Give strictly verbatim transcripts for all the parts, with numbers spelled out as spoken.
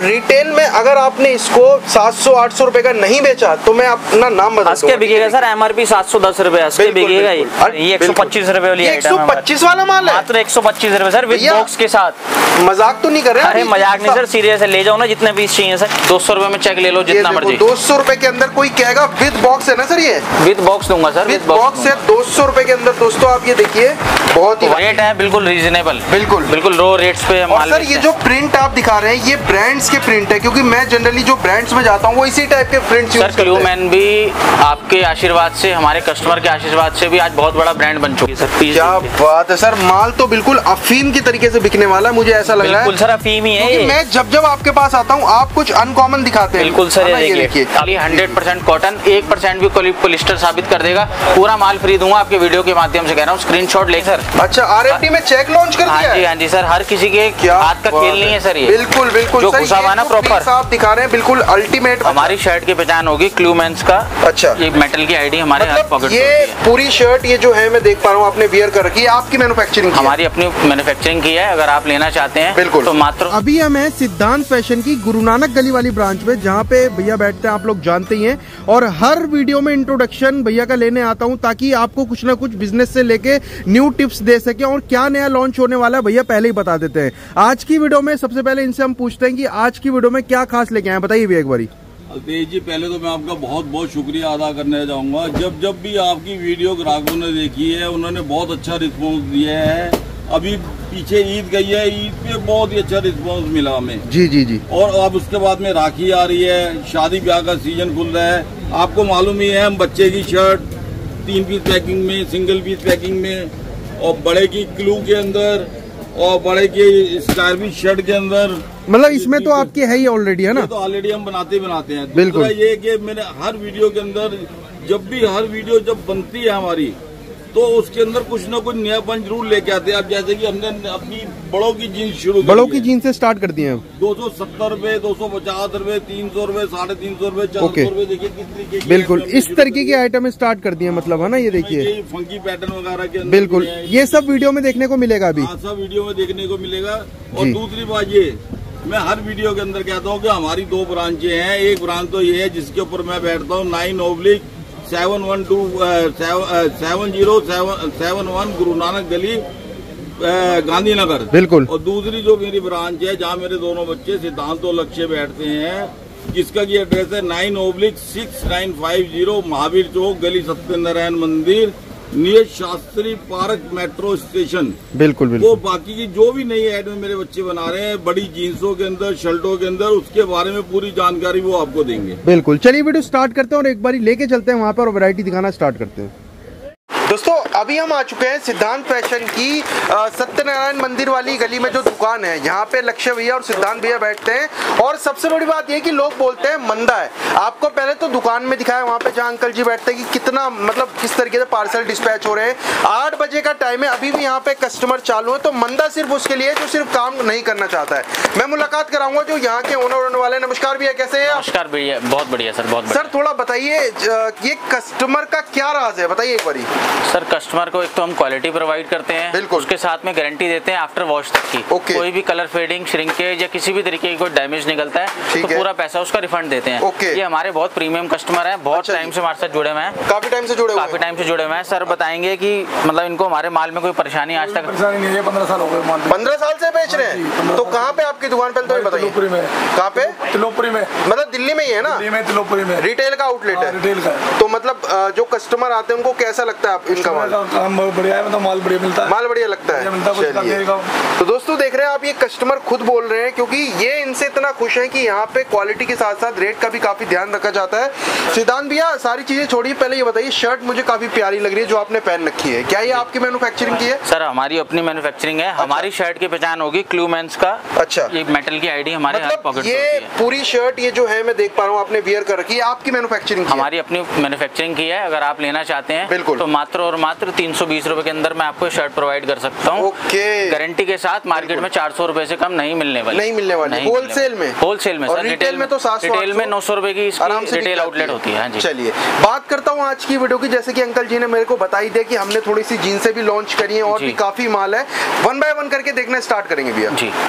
Retail में अगर आपने इसको सात सौ आठ सौ रुपए का नहीं बेचा तो मैं अपना नाम बता दूंगा। बिकेगा सर एमआरपी सात सौ दस रुपए बिकेगा। ये एक सौ पच्चीस रुपए वाली एक सौ पच्चीस वाला माल है, मात्र एक सौ पच्चीस रुपए सर विद बॉक्स के साथ। मजाक तो नहीं कर रहे? अरे मजाक नहीं सर, सीरियस है। ले जाओ ना जितने पीस चाहिए सर, दो सौ रुपए में चेक ले लो जितना मर्जी। दो सौ रुपए के अंदर कोई कहेगा विद बॉक्स है ना सर? ये विद बॉक्स दूंगा सर, विद बॉक्स है दो सौ रुपए के अंदर। दोस्तों आप ये देखिए, बहुत ही रेट है बिल्कुल रीजनेबल, बिल्कुल बिल्कुल लो रेट्स पे माल। सर ये जो प्रिंट आप दिखा रहे हैं ये ब्रांड्स के प्रिंट है, क्योंकि मैं जनरली जो ब्रांड्स में जाता हूँ वो इसी टाइप के प्रिंट्स यूज करते हैं। क्लूमैन भी आपके आशीर्वाद से, हमारे कस्टमर के आशीर्वाद से भी आज बहुत बड़ा ब्रांड बन चुकी है सर। क्या बात है सर, माल तो बिल्कुल अफीम की तरीके से बिकने वाला है, मुझे ऐसा लग रहा है। बिल्कुल सर अफीम ही है। मैं जब जब आपके पास आता हूँ आप कुछ अनकॉमन दिखाते हैं। बिल्कुल सर, ये देखिए खाली हंड्रेड परसेंट कॉटन, एक परसेंट भी पॉलिस्टर साबित कर देगा। पूरा माल फ्री दूंगा आपके वीडियो के माध्यम से कह रहा हूँ, स्क्रीनशॉट ले सर। अच्छा, आरएफटी में चेक लॉन्च कर दिया है? हाँ जी हाँ जी सर, हर किसी के हाथ का खेल नहीं है सर ये। बिल्कुल बिल्कुल जो घुसा हुआ ना प्रॉपर आप दिखा रहे हैं, बिल्कुल अल्टीमेट। हमारी शर्ट की पहचान होगी क्लूमैन्स का। अच्छा, ये मेटल की आईडी हमारे हाथ पॉकेट। ये पूरी शर्ट ये जो है मैं देख पा रहा हूँ आपने वियर कर रखी है, आपकी मैन्युफैक्चरिंग? हमारी अपनी मैन्युफैक्चरिंग की है। अगर आप लेना चाहते हैं बिल्कुल तो मात्र। अभी हम है सिद्धांत फैशन की गुरु नानक गली वाली ब्रांच में, जहाँ पे भैया बैठते हैं, आप लोग जानते ही हैं। और हर वीडियो में इंट्रोडक्शन भैया का लेने आता हूँ ताकि आपको कुछ ना कुछ बिजनेस से लेके न्यू टिप्स दे सके। और क्या नया लॉन्च होने वाला है भैया पहले ही बता देते हैं। आज की वीडियो में सबसे पहले इनसे हम पूछते हैं कि आज की वीडियो में क्या खास लेके आए, बताइए भैया एक बारी। अल्पेश जी, पहले तो मैं आपका बहुत बहुत शुक्रिया अदा करने जाऊंगा। जब जब भी आपकी वीडियो ग्राहकों ने देखी है उन्होंने बहुत अच्छा रिस्पॉन्स दिया है। अभी पीछे ईद गई है, ईद पे बहुत ही अच्छा रिस्पॉन्स मिला हमें। जी जी जी। और अब उसके बाद में राखी आ रही है, शादी ब्याह का सीजन खुल रहा है। आपको मालूम ही है हम बच्चे की शर्ट तीन पीस पैकिंग में, सिंगल पीस पैकिंग में, और बड़े की क्लू के अंदर, और बड़े की स्टाइलिश शर्ट के अंदर, मतलब इसमें तो आपकी है ही ऑलरेडी, है ना? तो ऑलरेडी हम बनाते बनाते हैं। बिल्कुल। ये कि मैंने हर वीडियो के अंदर, जब भी हर वीडियो जब बनती है हमारी, तो उसके अंदर कुछ ना कुछ नयापन जरूर लेके आते हैं। अब जैसे कि हमने अपनी बड़ों की जीन्स शुरू की, बड़ों की जीन्स से स्टार्ट कर दिए हैं। दो सौ सत्तर रूपए, दो सौ पचास रूपए, तीन सौ रूपए, साढ़े तीन सौ रूपए, चार सौ रूपए। देखिए किस तरीके की बिल्कुल इस तरीके की आइटम स्टार्ट कर दिए, मतलब है ना? ये देखिए फंकी पैटर्न वगैरह के अंदर बिल्कुल, ये सब वीडियो में देखने को मिलेगा अभी। हाँ, सब वीडियो में देखने को मिलेगा। और दूसरी बात ये, मैं हर वीडियो के अंदर कहता हूँ कि हमारी दो ब्रांचें हैं। एक ब्रांच तो ये है जिसके ऊपर मैं बैठता हूँ, nine oblique seven one two seven zero seven seven one Guru Nanak गली गांधीनगर। बिल्कुल। और दूसरी जो मेरी ब्रांच है जहाँ मेरे दोनों बच्चे सिद्धांत और लक्ष्य बैठते हैं, जिसका की एड्रेस है nine oblique six nine five zero Mahavir Chowk गली सत्यनारायण मंदिर, near Shastri park metro station. बिल्कुल बिल्कुल। वो बाकी की जो भी नई ऐड में मेरे बच्चे बना रहे हैं, बड़ी जीन्सों के अंदर, शर्टों के अंदर, उसके बारे में पूरी जानकारी वो आपको देंगे। बिल्कुल। चलिए वीडियो स्टार्ट करते हैं और एक बारी लेके चलते हैं वहाँ पर और वैरायटी दिखाना स्टार्ट करते हैं। दोस्तों अभी हम आ चुके हैं सिद्धांत फैशन की सत्यनारायण मंदिर वाली गली में जो दुकान है, यहाँ पे लक्ष्य भैया और सिद्धांत भैया बैठते हैं। और सबसे बड़ी बात ये कि लोग बोलते हैं मंदा है। आपको पहले तो दुकान में दिखाया वहाँ पे जहाँ अंकल जी बैठते हैं कि कितना मतलब किस तरीके से पार्सल डिस्पैच हो रहे हैं। आठ बजे का टाइम है, अभी भी यहाँ पे कस्टमर चालू है। तो मंदा सिर्फ उसके लिए जो सिर्फ काम नहीं करना चाहता है। मैं मुलाकात कराऊंगा जो यहाँ के ओनर होने वाले। नमस्कार भैया, कैसे हैं? नमस्कार भैया, बहुत बढ़िया सर, बहुत सर थोड़ा बताइए ये कस्टमर का क्या राज है, बताइए एक बारी। सर कस्टमर को एक तो हम क्वालिटी प्रोवाइड करते हैं, बिल्कुल, उसके साथ में गारंटी देते हैं आफ्टर वॉश तक की। okay. कोई भी कलर फेडिंग, श्रिंकेज या किसी भी तरीके की कोई डैमेज निकलता है तो पूरा पैसा उसका रिफंड देते हैं। okay. ये हमारे बहुत प्रीमियम कस्टमर है, बहुत टाइम से हमारे साथ जुड़े हुए हैं, काफी टाइम से जुड़े हुए काफी टाइम से जुड़े हुए हैं। सर बताएंगे कि मतलब इनको हमारे माल में कोई परेशानी आज तक नहीं है। पंद्रह साल हो गए, पंद्रह साल से बेच रहे हैं। तो कहाँ पे आपकी दुकान पे, तो बताइए। कहाँ पे? तिलोपुरी में। मतलब दिल्ली में ही है ना? तिलोपुरी में रिटेल का आउटलेट है। रिटेल का। तो मतलब जो कस्टमर आते हैं उनको कैसा लगता है इनका माल? काम बढ़िया है, मतलब माल बढ़िया मिलता है। माल बढ़िया लगता है। तो दोस्तों देख रहे हैं आप, ये कस्टमर खुद बोल रहे हैं क्योंकि ये इनसे इतना खुश है कि यहाँ पे क्वालिटी के साथ साथ रेट का भी काफी ध्यान रखा जाता है। सिद्धांत भैया सारी चीजें छोड़िए, पहले ये बताइए शर्ट मुझे काफी प्यारी लग रही है जो आपने पहन रखी है, क्या ये आपकी मैन्युफैक्चरिंग की है? सर हमारी अपनी मैन्युफैक्चरिंग है। हमारी शर्ट की पहचान होगी क्लूमैन्स का। अच्छा। ये मेटल की आईडी हमारे हाथ पॉकेट में होती है। पूरी शर्ट ये जो है मैं देख पा रहा हूँ आपने वियर कर रखी है, आपकी मैन्युफैक्चरिंग? हमारी अपनी मैन्युफैक्चरिंग की है। अगर आप लेना चाहते हैं बिल्कुल तो मात्र और मात्र तीन सौ बीस रुपए के अंदर मैं आपको शर्ट प्रोवाइड कर सकता हूँ। ओके। गारंटी के साथ मार्केट में चार सौ रुपए से कम नहीं मिलने वाली। नहीं मिलने वाली। होलसेल में? होलसेल में सर। रिटेल में तो रिटेल में नौ सौ रुपए की रिटेल आउटलेट होती है। चलिए बात करता हूँ आज की वीडियो की। जैसे कि अंकल जी ने मेरे को बताई दिया कि हमने थोड़ी सी जीन्सें भी लॉन्च करी है और भी काफी माल है, वन बाय वन करके देखना स्टार्ट करेंगे भैया जी।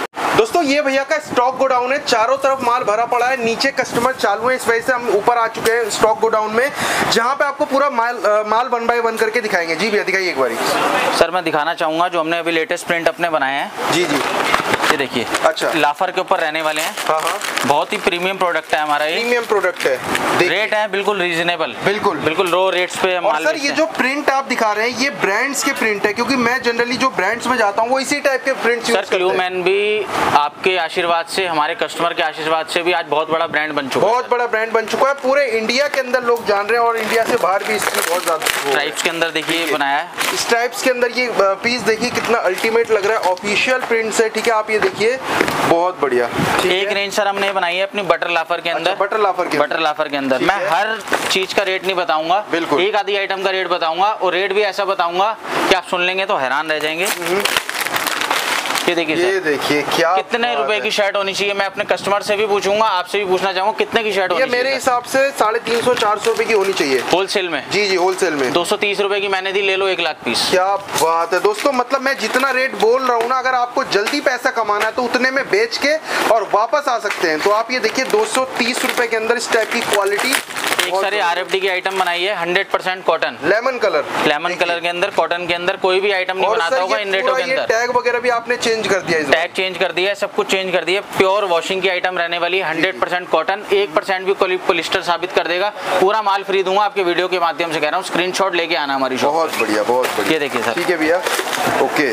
दोस्तों ये भैया का स्टॉक गोडाउन है, चारों तरफ माल भरा पड़ा है, नीचे कस्टमर चालू है, इस वजह से हम ऊपर आ चुके हैं स्टॉक गोडाउन में, जहाँ पे आपको पूरा माल माल वन बाय वन करके दिखाएंगे। जी भैया दिखाइए एक बारी। सर मैं दिखाना चाहूंगा जो हमने अभी लेटेस्ट प्रिंट अपने बनाए हैं। जी जी ये देखिए, अच्छा लाफर के ऊपर रहने वाले हैं। हाँ हाँ, बहुत ही प्रीमियम प्रोडक्ट है हमारा, ये प्रीमियम प्रोडक्ट है, रेट है बिल्कुल रीजनेबल, बिल्कुल बिल्कुल लो रेट्स पे हम और माल सर ये जो प्रिंट आप दिखा रहे हैं ये ब्रांड्स के प्रिंट है, क्योंकि मैं जनरली जो ब्रांड्स में जाता हूँ वो इसी टाइप के प्रिंट्स यूज करते हैं। सर क्लूमैन भी आपके आशीर्वाद से, हमारे कस्टमर के आशीर्वाद से भी आज बहुत बड़ा ब्रांड बन चुका है, बहुत बड़ा ब्रांड बन चुका है, पूरे इंडिया के अंदर लोग जान रहे हैं और इंडिया से बाहर भी इसकी बहुत ज्यादा। स्ट्राइप्स के अंदर देखिए बनाया है, स्ट्राइप्स के अंदर ये पीस देखिए कितना अल्टीमेट लग रहा है, ऑफिशियल प्रिंट्स है, ठीक है। आप ये देखिए बहुत बढ़िया। एक रेंज सर हमने बनाई है अपनी बटर लाफर के अंदर। अच्छा, बटर लाफर के बटर लाफर के अंदर मैं हर चीज का रेट नहीं बताऊंगा, बिल्कुल एक आधी आइटम का रेट बताऊंगा, और रेट भी ऐसा बताऊंगा कि आप सुन लेंगे तो हैरान रह जाएंगे। ये देखिए, ये देखिए क्या कितने रुपए की शर्ट होनी चाहिए, मैं अपने कस्टमर से भी पूछूंगा, आपसे भी पूछना चाहूंगा कितने की शर्ट होनी चाहिए। मेरे हिसाब से साढ़े तीन सौ चार सौ रुपए की होनी चाहिए होलसेल में। जी जी होलसेल में दो सौ तीस रुपए की मैंने दी, ले लो एक लाख पीस। क्या बात है दोस्तों, मतलब मैं जितना रेट बोल रहा हूँ ना, अगर आपको जल्दी पैसा कमाना है तो उतने में बेच के और वापस आ सकते हैं। तो आप ये देखिए दो सौ तीस रुपए के अंदर इस टाइप की क्वालिटी। एक सारी आरएफडी की आइटम बनाई है, hundred percent cotton, lemon colour, lemon colour के अंदर, कॉटन के अंदर कोई भी आइटम नहीं बनाता होगा इन रेटों के अंदर। टैग वगैरह भी आपने चेंज कर दिया, टैग चेंज कर दिया है, सब कुछ चेंज कर दिया। प्योर वॉशिंग की आइटम रहने वाली है, हंड्रेड परसेंट कॉटन, एक परसेंट भी पॉलिस्टर साबित कर देगा। पूरा माल फ्री दूंगा, आपके वीडियो के माध्यम से कह रहा हूँ, स्क्रीनशॉट लेके आना हमारी शॉप। बहुत बढ़िया, बहुत बढ़िया। ये देखिए सर, ठीक है भैया, ओके।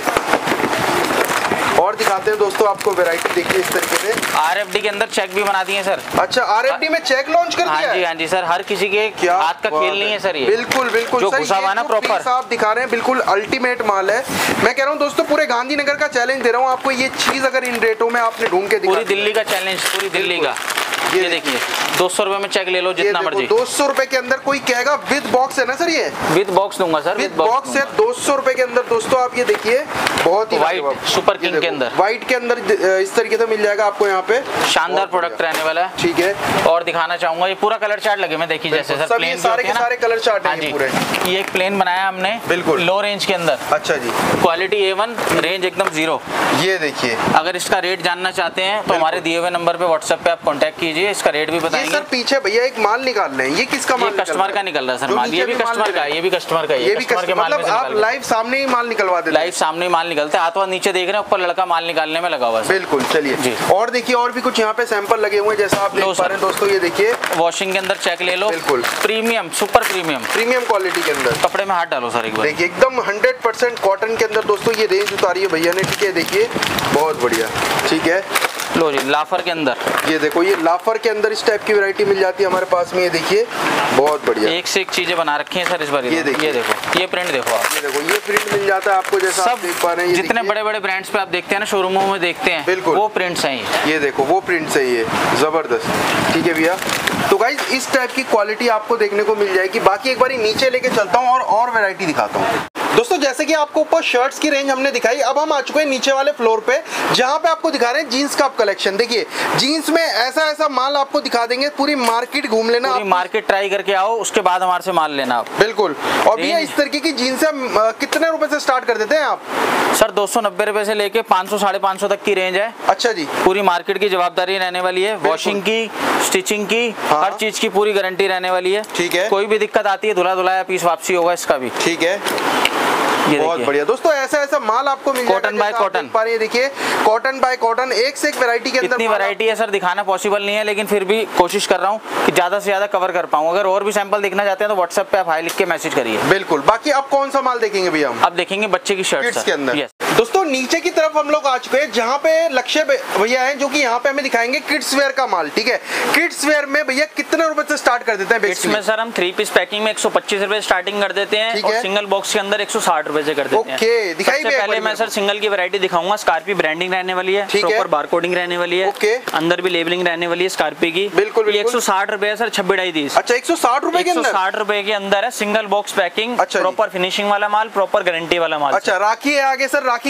और दिखाते हैं दोस्तों आपको वैरायटी, देखिए इस तरीके से आरएफडी के अंदर चेक भी बना दिए हैं सर। अच्छा, आरएफडी में चेक लॉन्च कर दिया है? हाँ जी, हाँ जी सर, हर किसी के हाथ का खेल नहीं है सर ये। बिल्कुल बिल्कुल, जो घुसा हुआ ना प्रॉपर आप दिखा रहे हैं, बिल्कुल अल्टीमेट माल है। मैं कह रहा हूँ दोस्तों, पूरे गांधीनगर का चैलेंज दे रहा हूँ आपको, ये चीज अगर इन रेटों में आपने ढूंढ के पूरी दिल्ली का चैलेंज, पूरी दिल्ली का। ये देखिए दो सौ रुपए में चेक ले लो जितना मर्जी। दो सौ रुपए के अंदर कोई कहेगा विद बॉक्स है ना सर? ये विद बॉक्स दूंगा सर, विद बॉक्स है दो सौ रुपए के अंदर। दोस्तों आप ये देखिए, बहुत ही व्हाइट सुपर किंग के अंदर, व्हाइट के अंदर इस तरीके से मिल जाएगा आपको यहाँ पे, शानदार प्रोडक्ट रहने वाला है। ठीक है, और दिखाना चाहूंगा ये पूरा कलर चार्ट लगे, मैं देखिए जैसे सर प्लेन सारे के सारे कलर चार्ट हैं पूरे। ये एक प्लेन बनाया हमने, बिल्कुल लो रेंज के अंदर। अच्छा जी, क्वालिटी ए वन, रेंज एकदम जीरो। ये देखिए, अगर इसका रेट जानना चाहते हैं तो हमारे दिए हुए नंबर पे व्हाट्सएप पे आप कांटेक्ट कीजिए, इसका रेट भी बताएंगे। सर पीछे भैया एक माल निकाल रहे हैं, ये किसका माल? कस्टमर का निकल रहा है सर माल, ये भी कस्टमर का है, ये भी कस्टमर का है, ये भी कस्टमर के माल में से आप लाइव सामने ही माल निकलवा देते हैं? लाइव सामने ही माल निकलता है, हाथ वाथ नीचे देख रहे हैं, ऊपर लड़का माल निकालने में लगा हुआ है। बिल्कुल, चलिए जी। और देखिए और भी कुछ यहाँ पे सैंपल लगे हुए हैं, जैसा आप देख पा रहे हैं दोस्तों। ये देखिए वॉशिंग के अंदर चेक ले लो, बिल्कुल premium, super premium, premium quality के अंदर। कपड़े में हाथ डालो सर एक बार, देखिए एकदम हंड्रेड परसेंट कॉटन के अंदर दोस्तों ये रेंज उतारी है भैया ने, ठीक है। देखिए बहुत बढ़िया, ठीक है। लो जी, लाफर के अंदर ये देखो, ये लाफर के अंदर इस टाइप की वैरायटी मिल जाती है हमारे पास में। ये देखिए बहुत बढ़िया, एक से एक चीजें बना रखी हैं सर इस बार। ये देखिए, ये देखो, ये प्रिंट देखो आप, ये देखो ये प्रिंट मिल जाता है आपको, जैसा आप देख पा रहे हैं। जितने बड़े बड़े ब्रांड्स पे आप देखते हैं ना, शोरूमों में देखते हैं, बिल्कुल वो प्रिंट्स हैं ये। ये देखो वो प्रिंट्स है, ये जबरदस्त, ठीक है भैया। तो गाइस इस टाइप की क्वालिटी आपको देखने को मिल जाएगी। बाकी एक बार नीचे लेके चलता हूँ और और वैरायटी दिखाता हूँ दोस्तों। जैसे कि आपको ऊपर शर्ट्स की रेंज हमने दिखाई, अब हम आ चुके हैं नीचे वाले फ्लोर पे, जहां पे आपको दिखा रहे हैं जीन्स का कलेक्शन। देखिए जीन्स में ऐसा ऐसा माल आपको दिखा देंगे, पूरी मार्केट घूम लेना, पूरी मार्केट ट्राई करके आओ, उसके बाद हमारे से माल लेना आप। बिल्कुल। और भैया इस तरीके की जीन्स कितने रुपए से स्टार्ट कर देते हैं आप? सर दो सौ नब्बे रुपए से लेके पाँच सौ साढ़े पाँच सौ तक की रेंज है। अच्छा जी, पूरी मार्केट की जवाबदारी रहने वाली है, वॉशिंग की, स्टिचिंग की, हाँ। हर चीज की पूरी गारंटी रहने वाली है। ठीक है, कोई भी दिक्कत आती है धुला धुलाया पीस वापसी होगा इसका भी। ठीक है, ये बहुत बढ़िया दोस्तों, ऐसा ऐसा माल आपको मिल जाएगा कॉटन बाय कॉटन। पर ये देखिए कॉटन बाय कॉटन, एक से एक वैरायटी के अंदर। इतनी वैरायटी है सर, दिखाना पॉसिबल नहीं है, लेकिन फिर भी कोशिश कर रहा हूँ कि ज्यादा से ज्यादा कवर कर पाऊँ। अगर और भी सैंपल देखना चाहते हैं तो व्हाट्सएप पे आप हाई लिख के मैसेज करिए। बिल्कुल। बाकी आप कौन सा माल देखेंगे भैया? हम अब देखेंगे बच्चे की शर्ट के अंदर। दोस्तों नीचे की तरफ हम लोग आ चुके हैं, जहाँ पे लक्ष्य भैया हैं, जो कि यहाँ पे हमें दिखाएंगे किड्स वेयर का माल। ठीक है, किड्स वेयर में भैया कितने रुपए से स्टार्ट कर देते हैं? किड्स में सर हम थ्री पीस पैकिंग में एक सौ पच्चीस रुपए स्टार्टिंग कर देते हैं, और सिंगल बॉक्स के अंदर एक सौ साठ रुपए से कर देते हैं। ओके, दिखाइए। सबसे पहले मैं सर सिंगल की वैरायटी दिखाऊंगा। स्कॉर्पी ब्रांडिंग रहने वाली है, प्रॉपर बारकोडिंग रहने वाली है, ओके। अंदर भी लेबलिंग रहने वाली है स्कॉर्पी की। बिल्कुल एक सौ साठ रुपए है सर, छब्बीस ढाई तीस। अच्छा, एक सौ साठ रुपए के अंदर, साठ रुपए के अंदर है, सिंगल बॉक्स पैकिंग, अच्छा, प्रॉपर फिनिशिंग वाला माल, प्रॉपर गारंटी वाला माल। अच्छा, राखी है आगे सर, राखी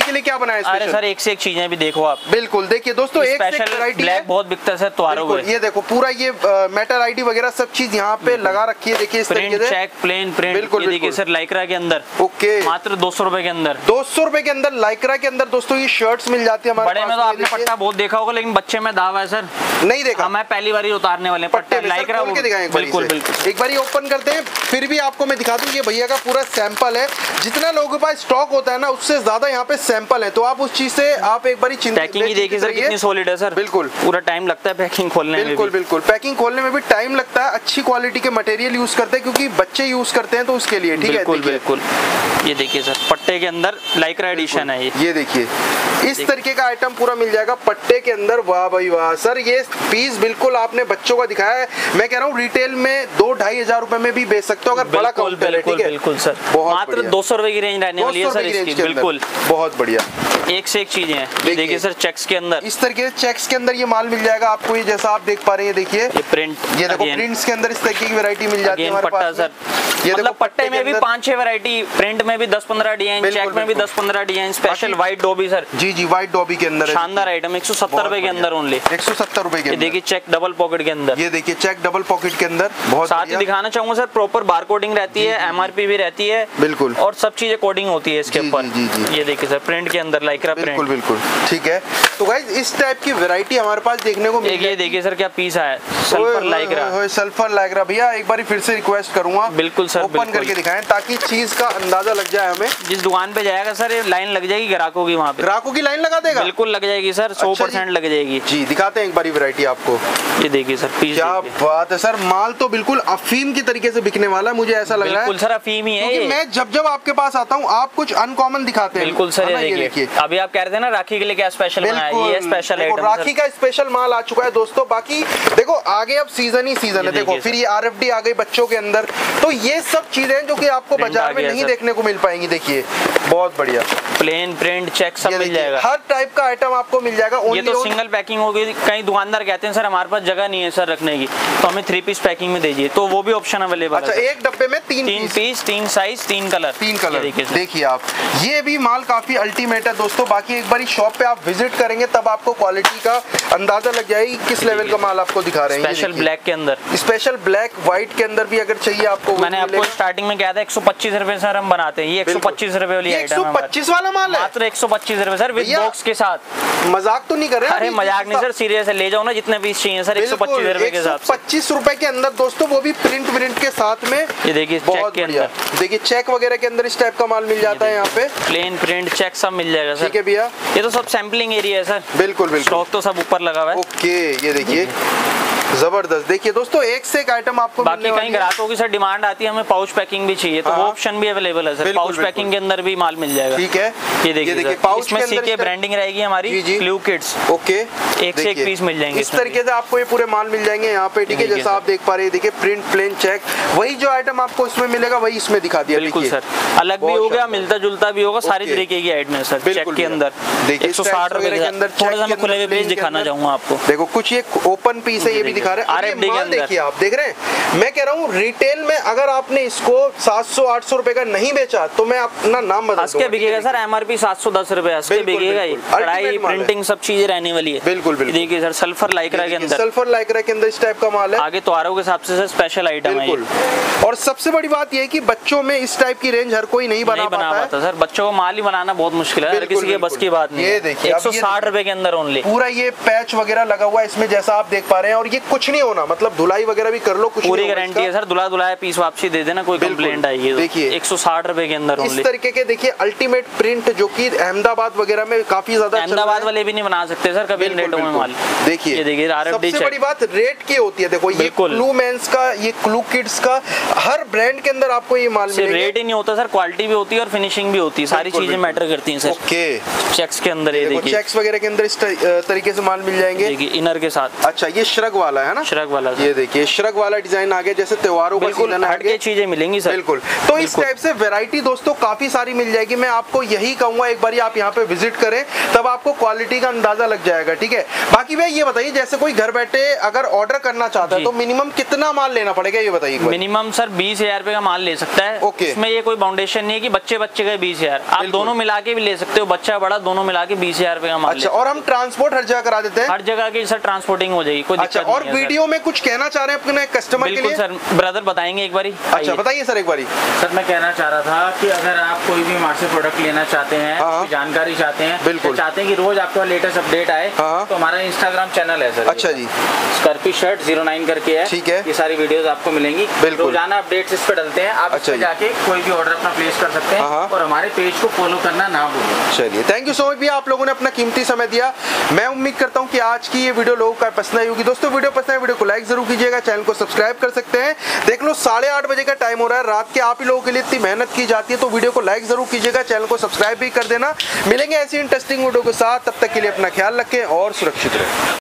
के लिए क्या बनाया है? अरे सर एक से एक चीजें भी देखो आप। बिल्कुल देखिए दोस्तों, एक से एक वैरायटी ब्लैक बहुत बिकता है सर त्योहारों में। ये देखो पूरा ये मेटल आईडी वगैरह सब चीज यहाँ पे लगा रखी है। देखिए इस तरीके से चेक प्लेन प्रिंट। बिल्कुल देखिए सर लाइक्रा के अंदर। ओके मात्र दो सौ रुपए के अंदर। दो सौ रुपए के अंदर लाइक्रा के अंदर दोस्तों ये शर्ट्स मिल जाती है हमारे बड़े में तो आपने पट्टा बहुत देखा होगा, लेकिन बच्चे में दावा है सर नहीं देखा। मैं पहली बार ही उतारने वाले पट्टे लाइक्रा के दिखाएंगे। बिल्कुल बिल्कुल एक बार ओपन करते हैं, फिर भी आपको मैं दिखा दूं ये भैया का पूरा सैंपल है। जितना लोगों के पास स्टॉक होता है ना उससे ज्यादा यहाँ पे सैंपल है, तो आप उस चीज से आप एक बार चिंता। पैकिंग ही देखिए सर कितनी सॉलिड है सर। बिल्कुल पूरा टाइम लगता है पैकिंग खोलने में। बिल्कुल बिल्कुल पैकिंग खोलने में भी टाइम लगता है। अच्छी क्वालिटी के मटेरियल यूज करते हैं क्योंकि बच्चे यूज करते हैं तो उसके लिए ठीक है। बिल्कुल बिल्कुल ये देखिए सर पट्टे के अंदर लाइक्रा एडिशन है ये। ये देखिए इस तरीके का आइटम पूरा मिल जाएगा पट्टे के अंदर। वाह भाई वाह सर, ये पीस बिल्कुल आपने बच्चों का दिखाया है। मैं कह रहा हूँ रिटेल में दो ढाई हजार रुपए में भी बेच सकते हो अगर बड़ा काउंटर है। ठीक है बिल्कुल सर, मात्र दो सौ रुपए की रेंज रहने वाली है सर इसकी। बिल्कुल बहुत बढ़िया, एक से एक चीजें हैं। देखिए सर चेक्स के अंदर इस तरीके से चेक्स के अंदर ये माल मिल जाएगा आपको। ये जैसा आप देख पा रहे हैं देखिए ये प्रिंट, ये देखो प्रिंट्स के अंदर इस तरीके की वैरायटी मिल जाती है हमारे पास सर। ये मतलब पट्टे में भी पांच छह वैरायटी, प्रिंट में भी दस पंद्रह डिजाइन, चेक में भी दस पंद्रह design, special white dobby sir. जी जी व्हाइट डोबी के अंदर शानदार आइटम एक सौ सत्तर रुपए के अंदर ओनली। एक सौ सत्तर रुपए के। देखिए चेक डबल पॉकेट के अंदर। ये देखिए चेक डबल पॉकेट के अंदर बहुत साथ ही दिखाना चाहूंगा सर प्रॉपर बार कोडिंग रहती है, एमआरपी भी रहती है। बिल्कुल और सब चीजें कोडिंग होती है इसके ऊपर। ये देखिए सर प्रिंट के अंदर लाइक्रा प्रिंट। बिल्कुल बिल्कुल ठीक है। तो गाइस इस टाइप की वैरायटी हमारे पास देखने को मिलेगी। ये देखिए सर क्या पीस है सल्फर लाइक्रा। सल्फर लाइक्रा भैया एक बार फिर से रिक्वेस्ट करूंगा बिल्कुल सर ओपन करके दिखाएं ताकि चीज का अंदाजा लग जाए हमें। जिस दुकान पे जाएगा सर लाइन लग जाएगी ग्राहकों की, वहाँ पे ग्राहकों की लाइन लगा देगा। बिल्कुल लग जाएगी सर, सौ परसेंट लग जाएगी। जी दिखाते हैं एक बारी वैरायटी आपको। ये देखिए सर पीस, क्या बात है सर, माल तो बिल्कुल अफीम की तरीके से बिकने वाला है, मुझे ऐसा लग रहा है। बिल्कुल सर अफीम ही है। मैं जब जब आपके पास आता हूँ आप कुछ अनकॉमन दिखाते हैं। बिल्कुल सर ये देखिए अभी आप कह रहे थे ना राखी के लिए क्या स्पेशल बनाया, ये स्पेशल आइटम राखी का स्पेशल माल आ चुका है दोस्तों। बाकी देखो आगे अब सीजन ही सीजन है। देखो फिर ये आरएफडी आ गई बच्चों के अंदर, तो ये सब चीजें जो कि आपको बाजार में नहीं देखने को मिल पाएंगी। देखिए बहुत बढ़िया प्लेन प्रिंट चेक सब मिल जाएगा, हर टाइप का आइटम आपको मिल जाएगा। ये तो सिंगल पैकिंग होगी। कई दुकानदार कहते हैं सर हमारे पास जगह नहीं है सर रखने की, तो हमें थ्री पीस पैकिंग में दीजिए, तो वो भी ऑप्शन अवेलेबल है। अच्छा एक डब्बे में तीन तीन पीस, तीन साइज, तीन कलर, तीन कलर। देखिए आप ये भी माल काफी अल्टीमेट है दोस्तों। बाकी एक बारी शॉप पे आप विजिट करेंगे तब आपको क्वालिटी का अंदाजा लग जाएगी किस लेवल का माल आपको दिखा रहे हैं। स्पेशल ब्लैक के अंदर, स्पेशल ब्लैक व्हाइट के अंदर भी अगर चाहिए आपको। मैंने आपको स्टार्टिंग में कहा था एक सौ पच्चीस रुपए सर हम बनाते हैं। ये एक सौ पच्चीस रुपए वाली आइटम है। एक सौ पच्चीस वाला माल है मात्र एक सौ पच्चीस रुपए सर विद बॉक्स के साथ। मजाक तो नहीं कर रहे? अरे मजाक नहीं सर, सीरियस है। ले जाओ ना जितने पीस चाहिए सर एक सौ पच्चीस रुपए के साथ। पच्चीस रुपए के अंदर दोस्तों, वो भी प्रिंट प्रिंट के साथ में। ये देखिए चेक के अंदर, देखिए चेक वगैरह के अंदर इस टाइप का माल मिल जाता है यहाँ पे। प्लेन प्रिंट चेक सब मिल जाएगा सर। ठीक है भैया, ये तो सब सैम्पलिंग एरिया है सर। बिल्कुल बिल्कुल स्टॉक तो सब ऊपर लगा हुआ है। ओके ये देखिए जबरदस्त। देखिए दोस्तों एक से एक आइटम आपको बाकी कहीं ग्राहकों की सर डिमांड आती है हमें पाउच पैकिंग भी चाहिए, तो वो ऑप्शन भी अवेलेबल है सर। पाउच पैकिंग के अंदर भी माल मिल जाएगा। ठीक है ये देखिए पाउच में सीके ब्रांडिंग रहेगी हमारी क्लू किड्स। ओके एक से एक पीस मिल जाएंगे इस तरीके से आपको ये पूरे माल मिल जाएंगे यहाँ पे। ठीक है जैसा आप देख पा रहे हैं देखिए प्रिंट प्लेन चेक, वही जो आइटम आपको इसमें मिलेगा वही इसमें दिखा दिया। बिल्कुल सर अलग भी होगा मिलता जुलता भी होगा, सारी तरीके की आइटम है सर। चेक के अंदर एक सौ साठ रुपए के अंदर। थोड़ा सा मैं खुले हुए पीस दिखाना चाहूंगा आपको। देखो कुछ ये ओपन पीस है, ये भी दिखा रहे हैं। आरएफडी के अंदर देखिए आप देख रहे हैं। मैं कह रहा हूँ रिटेल में अगर आपने इसको सात सौ आठ सौ रुपए का नहीं बेचा तो मैं अपना नाम बता दूंगा। बिकेगा सर एमआरपी सात सौ दस रुपए बिकेगा ही। कढ़ाई प्रिंटिंग सब चीजें रहने वाली है। बिल्कुल बिल्कुल देखिए सर सल्फर लाइक्रा के अंदर, सल्फर लाइक्रा के अंदर इस टाइप का माल है। आगे त्योहारों के हिसाब से सर स्पेशल आइटम है। और सबसे बड़ी बात यह है कि बच्चों में इस टाइप की रेंज हर कोई नहीं बना पाता सर। बच्चों को माल ही बनाना बहुत मुश्किल है, किसी के बस की बात नहीं। ये देखिए एक सौ साठ रुपए के अंदर ओनली। पूरा ये पैच वगैरह लगा हुआ है इसमें जैसा आप देख पा रहे हैं, और ये कुछ नहीं होना, मतलब धुलाई वगैरह भी कर लो कुछ पूरी गारंटी है सर। धुला धुलाया पीस वापसी दे देना, कोई कंप्लेंट आएगी। देखिए एक सौ साठ रुपए के अंदर इस तरीके के देखिए अल्टीमेट प्रिंट जो कि अहमदाबाद वगैरह में काफी ज्यादा, अहमदाबाद वाले भी नहीं बना सकते सर कभी रेटों में माल। देखिए ये देखिए आरएफडी सबसे बड़ी बात रेट की होती है। देखो ये क्लू मेंस का, ये क्लू किड्स का, हर ब्रांड के अंदर आपको ये माल मिलेगा। रेट ही नहीं होता सर, क्वालिटी भी होती है और फिनिशिंग भी होती है, सारी चीजें मैटर करती हैं सर। ओके चेक्स के अंदर ये देखिए चेक्स वगैरह के अंदर इस तरीके से माल मिल जाएंगे। देखिए इनर के साथ। अच्छा ये श्रग वाला है ना, श्रग वाला। ये देखिए श्रग वाला डिजाइन आ गया, जैसे त्योहारों का सीजन है, चीजें मिलेंगी सर। बिल्कुल, तो इस टाइप से वैरायटी दोस्तों काफी सारी मिल जाएगी। मैं आपको यही कहूंगा एक बार आप यहाँ पे विजिट करें, तब आपको क्वालिटी का अंदाजा लग जाएगा, ठीक है। बाकी भैया ये बताइए, जैसे कोई घर बैठे अगर ऑर्डर करना चाहता है तो मिनिमम कितना माल लेना पड़ेगा, ये बताइए। मिनिमम सर बीस हजार रुपए का माल ले सकता है। ओके, इसमें ये कोई बाउंडेशन नहीं है कि बच्चे बच्चे का बीस हजार, आप दोनों मिला के भी ले सकते हो, बच्चा बड़ा दोनों मिला के बीस हजार रुपए का माल। अच्छा, और हम ट्रांसपोर्ट हर जगह करा देते हैं? हर जगह की सर ट्रांसपोर्टिंग हो जाएगी, कोई अच्छा, दिक्कत और वीडियो में कुछ कहना चाह रहे हैं अपने कस्टमर के लिए? सर ब्रदर बताएंगे एक बारी। अच्छा बताइए सर एक बारी। सर मैं कहना चाह रहा था कि अगर आप कोई भी हमारे से प्रोडक्ट लेना चाहते हैं, जानकारी चाहते हैं, बिल्कुल चाहते हैं कि रोज आपको लेटेस्ट अपडेट आए, तो हमारा इंस्टाग्राम चैनल है सर। अच्छा जी, स्कर्पी शर्ट जीरो नाइन करके है, ठीक है। ये सारी वीडियोस आपको मिलेंगी, बिल्कुल रोजाना अपडेट्स इस पे डलते हैं, आप अच्छा जाके कोई भी ऑर्डर अपना प्लेस कर सकते हैं, और हमारे पेज को फॉलो करना ना भूलें। चलिए, थैंक यू सो मच भैया, आप लोगों ने अपना कीमती समय दिया। मैं उम्मीद करता हूँ कि आज की ये वीडियो लोगों का पसंद आई होगी। दोस्तों वीडियो पसंद है, वीडियो को लाइक जरूर कीजिएगा, चैनल को सब्सक्राइब कर सकते हैं। देख लो साढ़े आठ बजे का टाइम हो रहा है, रात के आप ही लोगों के लिए इतनी मेहनत की जाती है, तो वीडियो को लाइक जरूर कीजिएगा, चैनल को सब्सक्राइब भी कर देना। मिलेंगे ऐसी इंटरेस्टिंग वीडियो के साथ, तब तक के लिए अपना ख्याल रखें और सुरक्षित रहें।